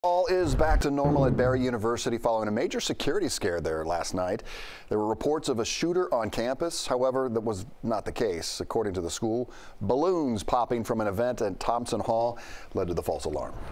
All is back to normal at Barry University following a major security scare there last night. There were reports of a shooter on campus. However, that was not the case. According to the school, balloons popping from an event at Thompson Hall led to the false alarm.